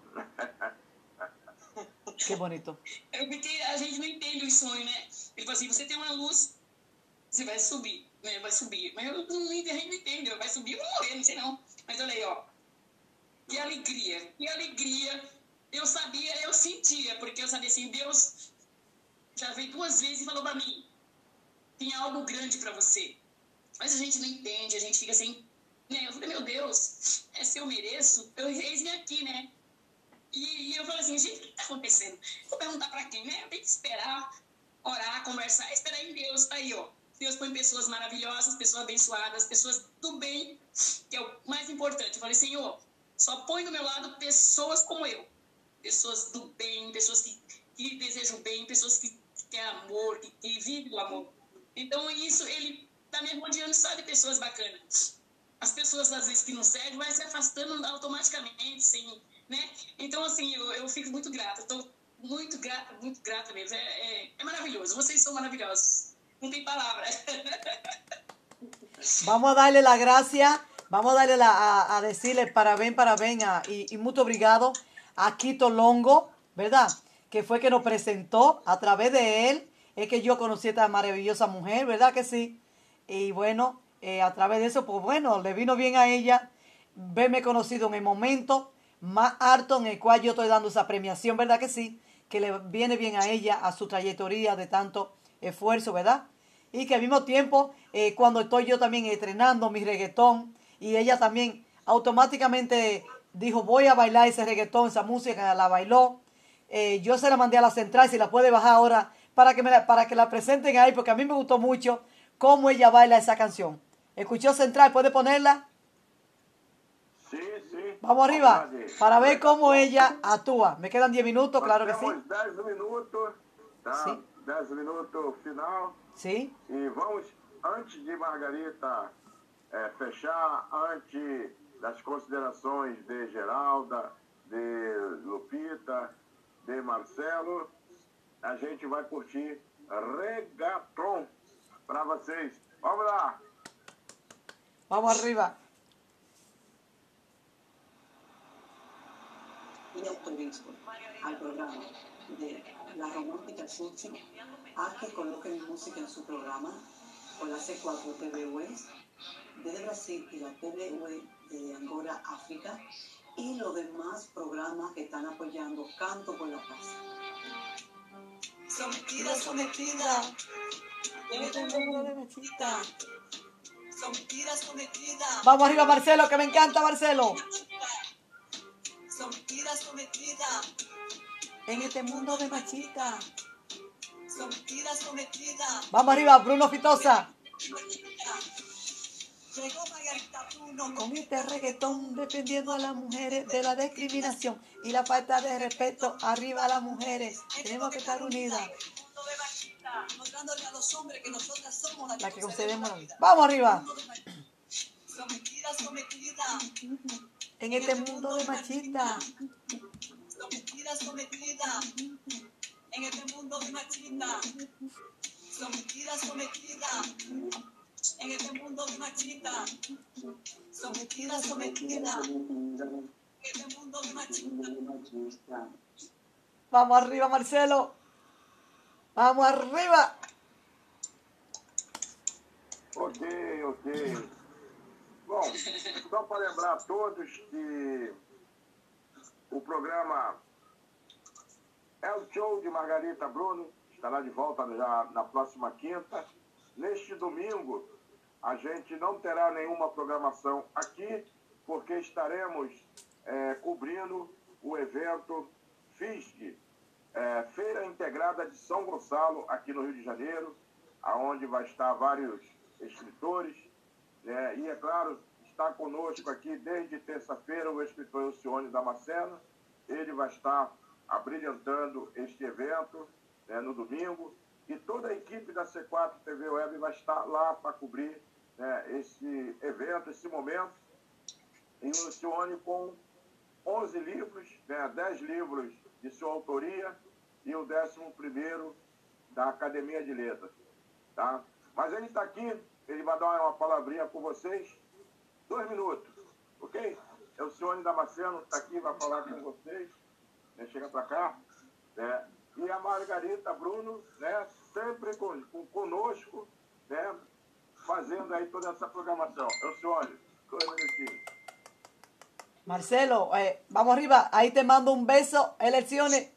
Qué bonito. Porque a gente não entende o sonho, né? Ele falou assim, você tem uma luz, você vai subir, né? Vai subir. Mas eu não entendi, a gente não entende, vai subir, eu vou morrer, não sei não. Mas olha aí, ó, que alegria, que alegria. Eu sabia, eu sentia, porque eu sabia assim, Deus já veio 2 vezes e falou pra mim, tem algo grande pra você. Mas a gente não entende, a gente fica assim, né? Eu falei, meu Deus, se eu mereço, eis-me aqui, né? E eu falei assim, gente, o que está acontecendo? Vou perguntar para quem, né? Eu tenho que esperar, orar, conversar, esperar em Deus. Tá aí, ó. Deus põe pessoas maravilhosas, pessoas abençoadas, pessoas do bem, que é o mais importante. Eu falei, Senhor, só põe do meu lado pessoas como eu. Pessoas do bem, pessoas que desejam bem, pessoas que têm amor, que vivem o amor. Então, isso, ele está me rodeando só de pessoas bacanas. As pessoas, às vezes, que não servem, vai se afastando automaticamente, sem... né? Então, assim, eu fico muito grata. Estou muito grata mesmo. É maravilhoso. Vocês são maravilhosos. Não tem palavra. Vamos a darle la gracia, vamos a darle a decirle parabén y mucho obrigado a Quito Longo, ¿verdad? Que fue que nos presentó a través de él. Es que yo conocí a esta maravillosa mujer, ¿verdad que sí? Y bueno, a través de eso, pues bueno, le vino bien a ella verme conocido en el momento más alto en el cual yo estoy dando esa premiación, ¿verdad que sí? Que le viene bien a ella, a su trayectoria de tanto esfuerzo, ¿verdad? Y que al mismo tiempo, cuando estoy yo también estrenando mi reggaetón, y ella también automáticamente dijo, voy a bailar ese reggaetón, esa música, la bailó. Yo se la mandé a la central, si la puede bajar ahora, para que la presenten ahí, porque a mí me gustó mucho cómo ella baila esa canción. ¿Escuchó Central? ¿Puede ponerla? Sí, sí. Vamos arriba, para ver cómo ella actúa. Me quedan 10 minutos, claro que sí. Temos 10 minutos, tá? Sí. 10 minutos final. Sí. E vamos, antes de Margarita fechar, antes das considerações de Geralda, de Lupita, de Marcelo, a gente vai curtir Reggaeton para vocês. Vamos lá! Vamos arriba. Y autorizo al programa de La Romántica Sushi a que coloque mi música en su programa con la C4 TVE desde Brasil y la TVE de Angola, África, y los demás programas que están apoyando Canto por la Paz. Sometida, sometida, en este mundo de machista. Sometida, sometida. Vamos arriba, Marcelo, que me encanta, Marcelo. Sometida, sometida. En este mundo de machista. Sometida, sometida. Vamos arriba, Bruno Fitosa. Llegó Margarita Bruno Con este reggaetón defendiendo a las mujeres de la discriminación y la falta de respeto. Arriba a las mujeres. Tenemos que estar unidas. mostrándole a los hombres que nosotras somos La que concedemos la vida. Vamos arriba. Sometida, sometida. En este mundo de machista. Sometida, sometida. En este mundo de machista. Sometida, sometida. En este mundo de machista. Sometida, sometida. En este mundo de machista. Vamos arriba, Marcelo. Vamos arriba. Ok. Bom, só para lembrar a todos que o programa é o show de Margarita Bruno, estará de volta já na próxima quinta. Neste domingo, a gente não terá nenhuma programação aqui, porque estaremos cobrindo o evento FISC, Feira Integrada de São Gonçalo, aqui no Rio de Janeiro, aonde vai estar vários escritores, e, é claro, está conosco aqui desde terça-feira o escritor Elcione Damasceno. Ele vai estar abrilhantando este evento no domingo, e toda a equipe da C4 TV Web vai estar lá para cobrir esse evento, esse momento, e o Elcione com 11 livros, né, 10 livros de sua autoria e o 11º da Academia de Letras. Tá? Mas ele está aqui, ele vai dar uma palavrinha com vocês. 2 minutos, ok? É o senhor Damasceno, está aqui, vai falar com vocês. Né? Chega para cá. Né? E a Margarita Bruno, né? Sempre conosco, né? Fazendo aí toda essa programação. É o senhor, 2 minutinhos. Marcelo, vamos arriba, ahí te mando un beso, elecciones.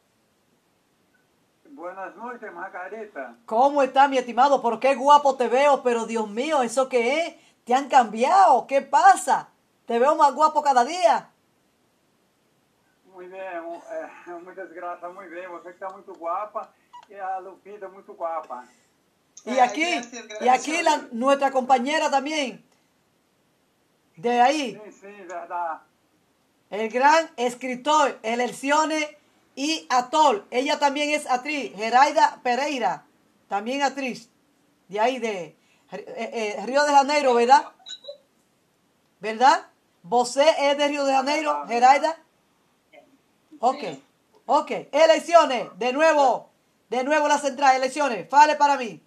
Buenas noches, Margarita. ¿Cómo está, mi estimado? ¿Por qué guapo te veo? Pero Dios mío, ¿eso qué es? ¿Te han cambiado? ¿Qué pasa? Te veo más guapo cada día. Muy bien, muchas gracias, muy bien. Você está muito guapa y a Lupita muito guapa. Y aquí, nuestra compañera también. De ahí. Sí, sí, verdad. El gran escritor, Elecciones y Atol. Ella también es actriz. Geraida Pereira, también actriz. De ahí, de Río de Janeiro, ¿verdad? ¿Verdad? ¿Vosé es de Río de Janeiro, Geraida? Ok, ok. Elecciones, de nuevo la central, elecciones. Fale para mí.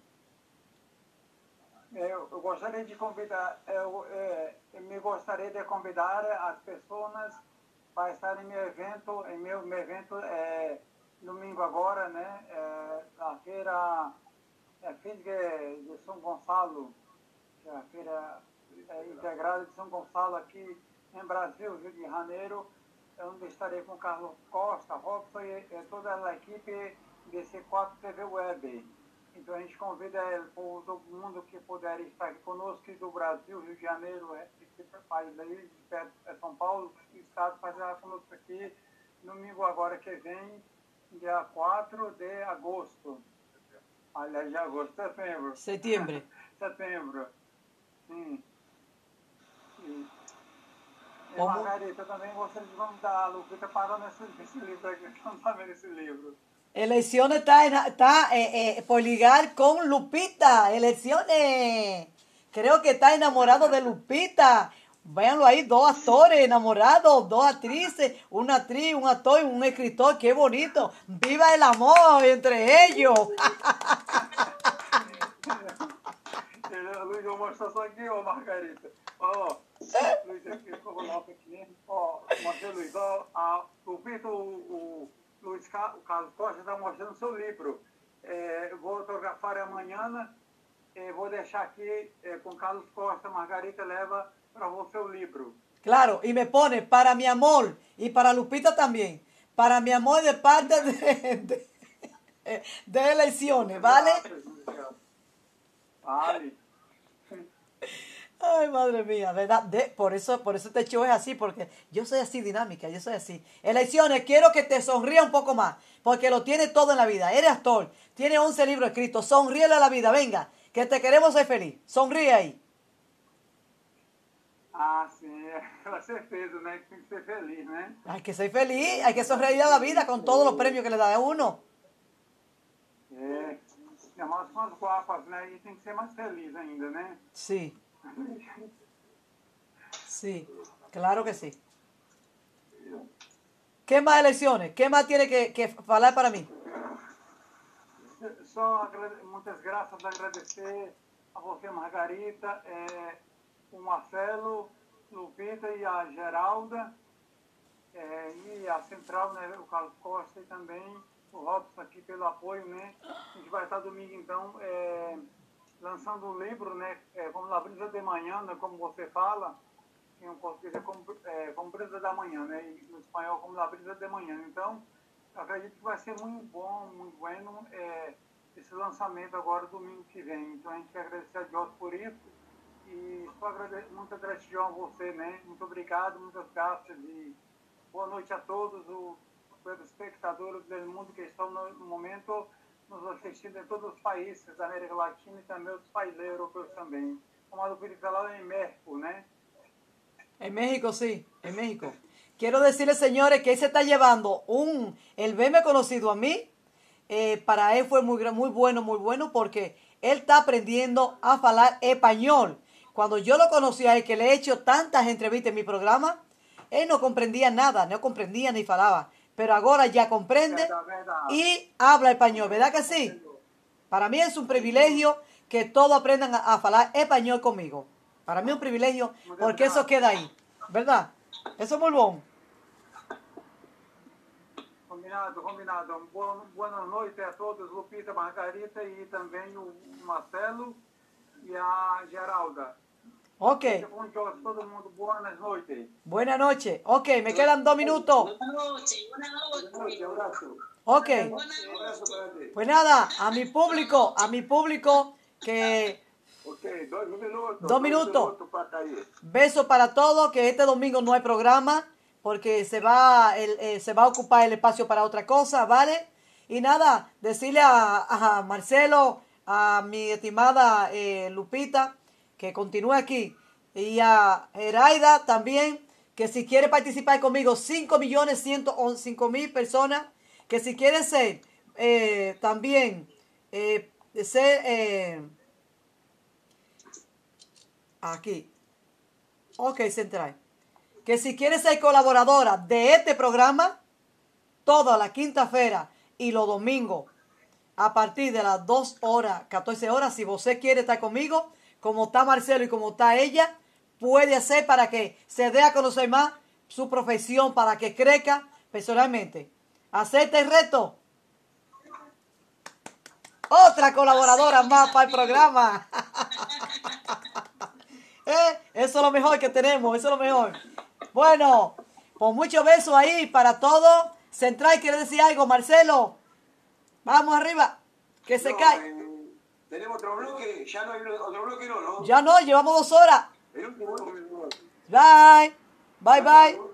Eu gostaria de convidar, me gostaria de convidar as pessoas para estar em meu evento domingo agora, né? A feira física de São Gonçalo, que é a feira integrada de São Gonçalo aqui em Brasil, Rio de Janeiro, onde estarei com Carlos Costa, Robson e toda a equipe de C4 TV Web. Então a gente convida todo mundo que puder estar aqui conosco, do Brasil, Rio de Janeiro, esse país aí, de perto, São Paulo, estado, para estar conosco aqui domingo agora que vem, dia 4 de agosto. Aliás, de agosto, setembro. Setembro, sim. E Margarita, eu também gostaria de convidar a Lupita para nesse livro aqui, que não está vendo esse livro. Elecciones está por ligar con Lupita. Elecciones. Creo que está enamorado de Lupita. Véanlo ahí, 2 actores enamorados, 2 actrices, una actriz, un actor y un escritor. ¡Qué bonito! ¡Viva el amor entre ellos! Luiz, eu vou mostrar só aqui, ó, Margarita. Ó, Luiz, aqui, eu vou colocar aqui. Ó, mostrei, Luiz, ó, a Lupita, o Carlos Costa está mostrando o seu livro. Eu vou autografar amanhã. Vou deixar aqui com Carlos Costa. Margarita leva para você o livro. Claro, y me pone para mi amor y para Lupita también. Para mi amor de parte de Elecciones, ¿vale? Vale. Ay, madre mía, ¿verdad? Por eso este show es así, porque yo soy así dinámica, yo soy así. Elecciones, quiero que te sonría un poco más, porque lo tienes todo en la vida. Eres actor, tienes 11 libros escritos, sonríele a la vida, venga, que te queremos ser feliz. Sonríe ahí. Ah, sim, com certeza, né? Que tem que ser feliz, né? Hay que ser feliz, hay que sonreír a la vida con todos los premios que le da a uno. Nós somos guapas, né? E tem que ser mais feliz ainda, né? Sí. Sí, claro que sí. ¿Qué más elecciones? ¿Qué más tiene que hablar para mí? Só muitas graças, agradecer a você, Margarita, o Marcelo, Lupita e a Geralda, e a Central, né, o Carlos Costa e também o Robson aqui pelo apoio, né? A gente vai estar domingo, então, lançando um livro, né, como La Brisa de Manhã, né, como você fala, em português como Brisa da Manhã, né, e no espanhol como La Brisa de Manhã. Então, eu acredito que vai ser muito bom, muito bueno, esse lançamento agora, domingo que vem. Então, a gente quer agradecer a Deus por isso e só muita gratidão a você, né, muito obrigado, muitas graças e boa noite a todos os espectadores do mundo que estão no momento nos assistindo em todos os países da América Latina e também outros países europeus também. Como a Lupita falou, em México, ¿no? En México, sí, en México. Quiero decirles, señores, que él se está llevando el verme conocido a mí, para él fue muy bueno, porque él está aprendiendo a hablar español. Cuando yo lo conocí a él, que le he hecho tantas entrevistas en mi programa, él no comprendía nada, no comprendía ni falaba, pero ahora ya comprende y habla español, ¿verdad que sí? Para mí es un privilegio que todos aprendan a hablar español conmigo. Para mí es un privilegio porque eso queda ahí, ¿verdad? Eso es muy bueno. Combinado. Boa noite a todos, Lupita, Margarita e também o Marcelo e a Geralda. Ok. Todo mundo, buenas noches. Buenas noches. Ok, me quedan 2 minutos. Buenas noches. Abrazo. Ok. Abrazo para ti. Pues nada, a mi público que... Ok, 2 minutos. 2 minutos. Para cair. Beso para todos, que este domingo no hay programa porque se va a ocupar el espacio para otra cosa, ¿vale? Y nada, decirle a Marcelo, a mi estimada Lupita, que continúe aquí, y a Heraida también, que si quiere participar conmigo, 5.111.000 personas, que si quiere ser también ser aquí, ok, central, que si quiere ser colaboradora de este programa, toda la quinta-feira y los domingos, a partir de las 2 horas, 14 horas, si usted quiere estar conmigo, como está Marcelo y como está ella, puede hacer para que se dé a conocer más su profesión, para que crezca personalmente. ¿Acepta el reto? Otra colaboradora más para el programa. Eso es lo mejor que tenemos, eso es lo mejor. Bueno, pues muchos besos ahí para todos. Central, ¿quiere decir algo, Marcelo? Vamos arriba, que se cae. Tenemos otro bloque, ya no hay otro bloque, ¿no? Ya no, llevamos 2 horas. El último. Bye, bye, bye.